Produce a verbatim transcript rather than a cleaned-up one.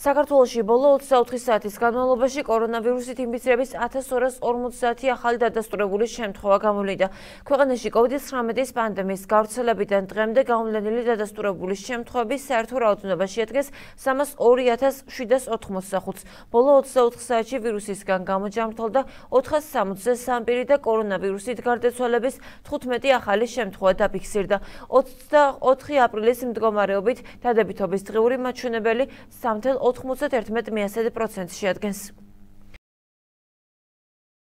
საქართველოში ბოლო ოცდაოთხი საათის განმავლობაში კორონავირუსით ინფიცირების ათას ორას ორმოცდაათი ახალი დადასტურებული შემთხვევა გამოვლინდა. ქვეყანაში კოვიდ ცხრამეტის პანდემიის გავრცელებიდან დღემდე გამოვლენილი დადასტურებული შემთხვევების საერთო რაოდენობა შეადგენს სამას ორი ათას შვიდას ოთხმოცდახუთს. ბოლო ოცდაოთხ საათში ვირუსისგან გამოჯამრთელდა ოთხას სამოცდე სამი პირი და კორონავირუსით გარდაცვალების თხუთმეტი ახალი შემთხვევა დაფიქსირდა. ოცდაოთხი აპრილის მდგომარეობით დადებითობის დღიური მაჩვენებელი სამი ოცდაერთმეტ მიასად პროცენტს შეადგენს.